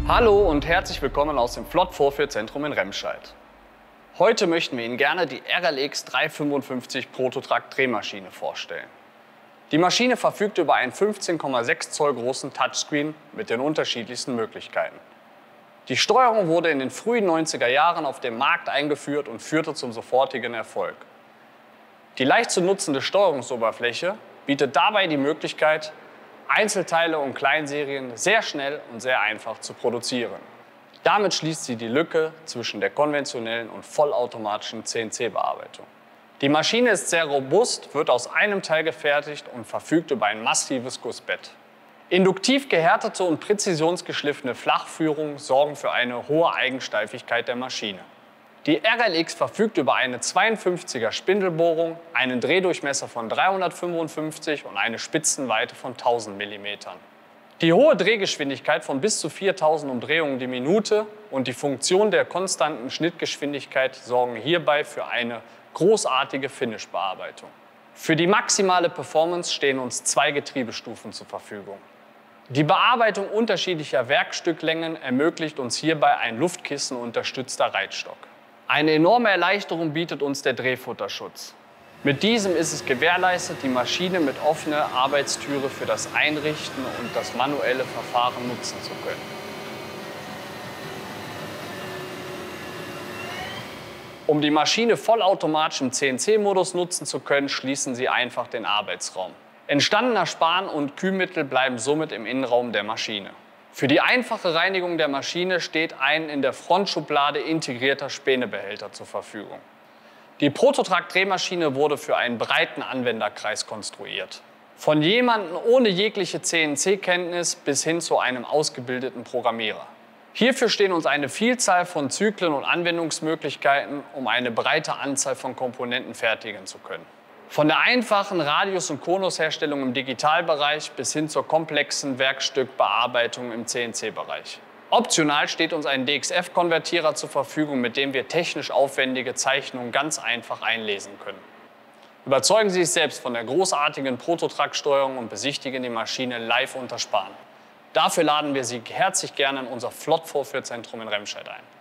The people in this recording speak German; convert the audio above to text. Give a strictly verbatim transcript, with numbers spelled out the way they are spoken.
Hallo und herzlich willkommen aus dem Flott-Vorführzentrum in Remscheid. Heute möchten wir Ihnen gerne die R L X dreihundertfünfundfünfzig Prototrac Drehmaschine vorstellen. Die Maschine verfügt über einen fünfzehn Komma sechs Zoll großen Touchscreen mit den unterschiedlichsten Möglichkeiten. Die Steuerung wurde in den frühen neunziger Jahren auf dem Markt eingeführt und führte zum sofortigen Erfolg. Die leicht zu nutzende Steuerungsoberfläche bietet dabei die Möglichkeit, Einzelteile und Kleinserien sehr schnell und sehr einfach zu produzieren. Damit schließt sie die Lücke zwischen der konventionellen und vollautomatischen C N C-Bearbeitung. Die Maschine ist sehr robust, wird aus einem Teil gefertigt und verfügt über ein massives Gussbett. Induktiv gehärtete und präzisionsgeschliffene Flachführungen sorgen für eine hohe Eigensteifigkeit der Maschine. Die R L X verfügt über eine zweiundfünfziger Spindelbohrung, einen Drehdurchmesser von dreihundertfünfundfünfzig und eine Spitzenweite von tausend Millimetern. Die hohe Drehgeschwindigkeit von bis zu viertausend Umdrehungen die Minute und die Funktion der konstanten Schnittgeschwindigkeit sorgen hierbei für eine großartige Finish-Bearbeitung. Für die maximale Performance stehen uns zwei Getriebestufen zur Verfügung. Die Bearbeitung unterschiedlicher Werkstücklängen ermöglicht uns hierbei ein luftkissenunterstützter Reitstock. Eine enorme Erleichterung bietet uns der Drehfutterschutz. Mit diesem ist es gewährleistet, die Maschine mit offener Arbeitstüre für das Einrichten und das manuelle Verfahren nutzen zu können. Um die Maschine vollautomatisch im C N C-Modus nutzen zu können, schließen Sie einfach den Arbeitsraum. Entstandener Span- und Kühlmittel bleiben somit im Innenraum der Maschine. Für die einfache Reinigung der Maschine steht ein in der Frontschublade integrierter Spänebehälter zur Verfügung. Die Prototrac Drehmaschine wurde für einen breiten Anwenderkreis konstruiert. Von jemandem ohne jegliche C N C-Kenntnis bis hin zu einem ausgebildeten Programmierer. Hierfür stehen uns eine Vielzahl von Zyklen und Anwendungsmöglichkeiten, um eine breite Anzahl von Komponenten fertigen zu können. Von der einfachen Radius- und Konusherstellung im Digitalbereich bis hin zur komplexen Werkstückbearbeitung im C N C-Bereich. Optional steht uns ein D X F-Konvertierer zur Verfügung, mit dem wir technisch aufwendige Zeichnungen ganz einfach einlesen können. Überzeugen Sie sich selbst von der großartigen Prototrac-Steuerung und besichtigen die Maschine live unter Span. Dafür laden wir Sie herzlich gerne in unser Flott-Vorführzentrum in Remscheid ein.